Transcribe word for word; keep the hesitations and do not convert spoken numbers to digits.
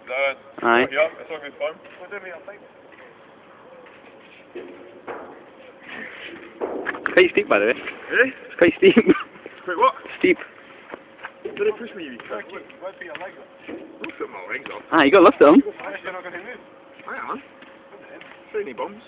uh, Aye. yeah, it's all good fun. We'll do me a thing. It's quite steep, by the way. Really? It's quite steep. Wait, what? Steep. Did it push me, you prick? Where'd be your leg up? I'll put my legs off. Ah, you got to lift them. You're not going to move. I am. Slidey Bums.